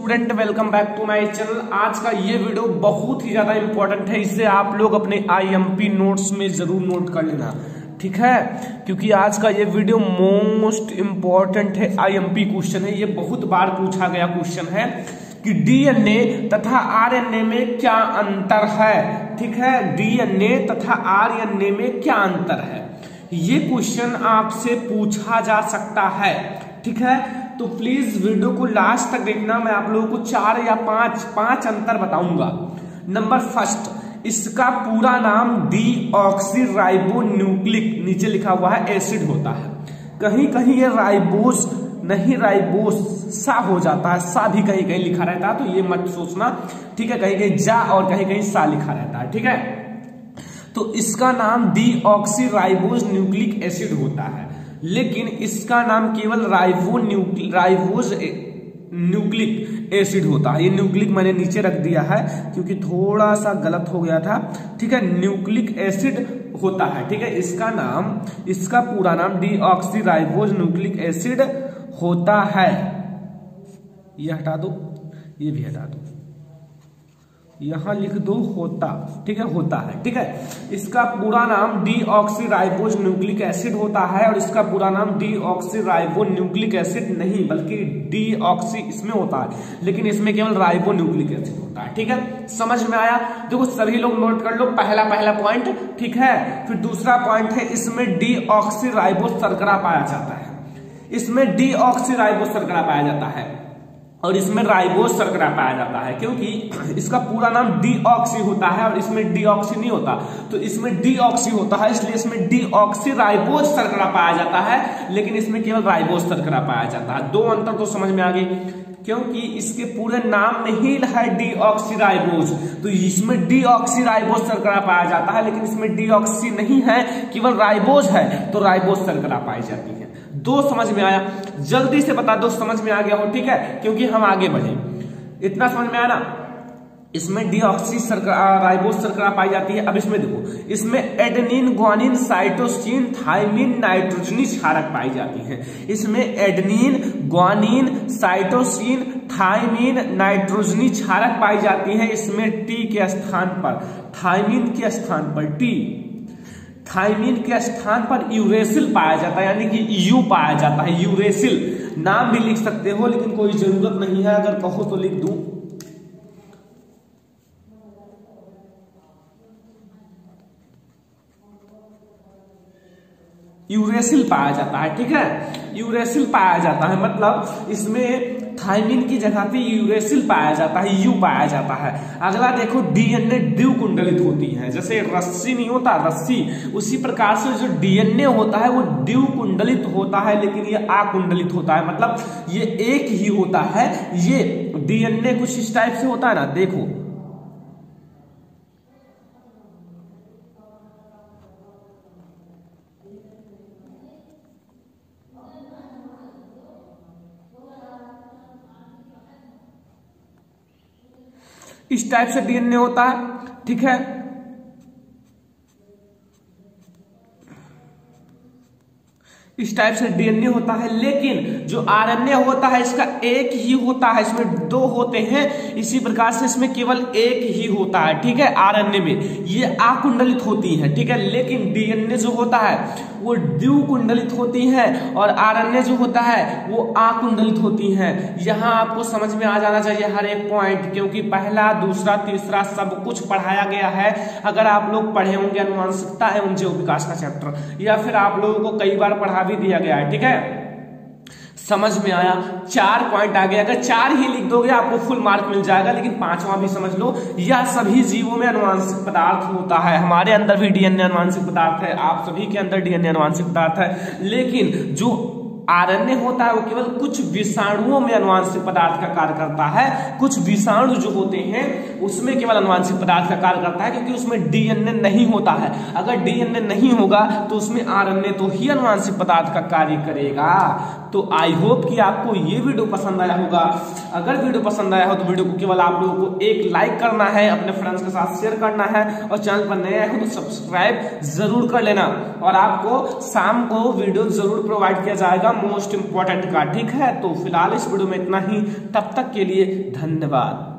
Student, welcome back to my channel. आज का ये वीडियो बहुत ही ज्यादा इंपॉर्टेंट है, इसे आप लोग अपने आईएमपी नोट्स में जरूर नोट कर लेना, ठीक है। क्योंकि आज का ये वीडियो मोस्ट इंपॉर्टेंट है, आईएमपी क्वेश्चन है। ये बहुत बार पूछा गया क्वेश्चन है कि डीएनए तथा आरएनए में क्या अंतर है, ठीक है। डीएनए तथा आरएनए में क्या अंतर है, ये क्वेश्चन आपसे पूछा जा सकता है, ठीक है। तो प्लीज वीडियो को लास्ट तक देखना, मैं आप लोगों को 4 या 5 अंतर बताऊंगा। नंबर फर्स्ट, इसका पूरा नाम डीऑक्सीराइबोन्यूक्लिक, नीचे लिखा हुआ है, एसिड होता है। कहीं कहीं ये राइबोस नहीं, राइबोस सा हो जाता है, सा भी कहीं कहीं लिखा रहता है, तो ये मत सोचना, ठीक है। कहीं कहीं जा और कहीं कहीं सा लिखा रहता है, ठीक है। तो इसका नाम डीऑक्सीराइबोस न्यूक्लिक एसिड होता है, लेकिन इसका नाम केवल राइबोस न्यूक्लिक एसिड होता है। ये न्यूक्लिक मैंने नीचे रख दिया है क्योंकि थोड़ा सा गलत हो गया था, ठीक है। न्यूक्लिक एसिड होता है, ठीक है। इसका पूरा नाम डीऑक्सीराइबोस न्यूक्लिक एसिड होता है। ये हटा दो, ये भी हटा दो, यहां लिख दो होता, ठीक है, होता है, ठीक है। इसका पूरा नाम डीऑक्सीराइबोस न्यूक्लिक एसिड होता है, और इसका पूरा नाम डीऑक्सीराइबोस न्यूक्लिक एसिड नहीं बल्कि डीऑक्सी इसमें होता है, लेकिन इसमें केवल राइबो न्यूक्लिक एसिड होता है, ठीक है। समझ में आया? देखो सभी लोग नोट कर लो, पहला पॉइंट, ठीक है। फिर दूसरा पॉइंट है, इसमें डीऑक्सीराइबोस शर्करा पाया जाता है, इसमें डीऑक्सीराइबोस शर्करा पाया जाता है, और इसमें राइबोस शर्करा पाया जाता है। क्योंकि इसका पूरा नाम डीऑक्सी होता है और इसमें डीऑक्सी नहीं होता, तो इसमें डीऑक्सी होता है, इसलिए इसमें डीऑक्सीराइबोस शर्करा पाया जाता है, लेकिन इसमें केवल राइबोस शर्करा पाया जाता है। दो अंतर तो समझ में आ गई, क्योंकि इसके पूरे नाम में ही है डीऑक्सीराइबोस, तो इसमें डीऑक्सीराइबोस शर्करा पाया जाता है, लेकिन इसमें डीऑक्सी नहीं है, केवल राइबोस है, तो राइबोस शर्करा पाई जाती है। दो समझ में आया? जल्दी से बता दो समझ में आ गया हो, ठीक है, क्योंकि हम आगे बढ़े। इतना समझ में आया ना? इसमें डीऑक्सी राइबोस शर्करा पाई जाती है। अब इसमें देखो, इसमें एडेनिन, ग्वानिन, साइटोसिन, थाइमिन, नाइट्रोजनी क्षारक पाई जाती है। इसमें एडेनिन, ग्वानिन, साइटोसिन, थाइमिन, नाइट्रोजनी क्षारक पाई जाती है। इसमें टी के स्थान पर, थाइमिन के स्थान पर टी, थाइमिन के स्थान पर यूरेसिल पाया जाता है, यानी कि यू पाया जाता है, यूरेसिल। नाम भी लिख सकते हो, लेकिन कोई जरूरत नहीं है, अगर कहो तो लिख दूं। यूरेसिल पाया जाता है, ठीक है, यूरेसिल पाया जाता है, मतलब इसमें थाइमिन की जगह पे यूरेसिल पाया जाता है, यू पाया जाता है। अगला देखो, डीएनए द्विकुंडलित होती है, जैसे रस्सी नहीं होता, रस्सी, उसी प्रकार से जो डीएनए होता है वो द्विकुंडलित होता है, लेकिन ये आकुंडलित होता है, मतलब ये एक ही होता है। ये डीएनए कुछ इस टाइप से होता है ना, देखो, इस टाइप से डीएनए होता है, ठीक है। इस टाइप से डीएनए होता है, लेकिन जो आरएनए होता है इसका एक ही होता है, इसमें 2 होते हैं, इसी प्रकार से इसमें केवल एक ही होता है, ठीक है। आरएनए में ये आकुंडलित होती है, ठीक है, लेकिन डीएनए जो होता है वो द्विकुंडलित होती है, और आरएनए जो होता है वो आकुंडलित होती है। यहां आपको समझ में आ जाना चाहिए हर एक पॉइंट, क्योंकि पहला, दूसरा, तीसरा सब कुछ पढ़ाया गया है। अगर आप लोग पढ़े होंगे अनुवांशिकता एवं जैव विकास का चैप्टर, या फिर आप लोगों को कई बार पढ़ा भी दिया गया है, ठीक है। समझ में आया? 4 पॉइंट आ गया, अगर 4 ही लिख दोगे आपको फुल मार्क मिल जाएगा, लेकिन 5वां भी समझ लो। यह सभी जीवों में अनुवांशिक पदार्थ होता है, हमारे अंदर भी डीएनए अनुवांशिक पदार्थ है, आप सभी के अंदर डीएनए अनुवांशिक पदार्थ है, लेकिन जो आरएनए होता है वो केवल कुछ विषाणुओं में अनुवांशिक पदार्थ का कार्य करता है। कुछ विषाणु जो होते हैं उसमें केवल अनुवांशिक पदार्थ का कार्य करता है, क्योंकि उसमें डीएनए नहीं होता है। अगर डीएनए नहीं होगा तो उसमें आरएनए तो ही अनुवांशिक पदार्थ का कार्य करेगा। तो आई होप कि आपको ये वीडियो पसंद आया होगा। अगर वीडियो पसंद आया हो तो वीडियो को केवल आप लोगों को एक लाइक करना है, अपने फ्रेंड्स के साथ शेयर करना है, और चैनल पर नए आए हो तो सब्सक्राइब जरूर कर लेना। और आपको शाम को वीडियो जरूर प्रोवाइड किया जाएगा मोस्ट इंपॉर्टेंट का, ठीक है। तो फिलहाल इस वीडियो में इतना ही, तब तक के लिए धन्यवाद।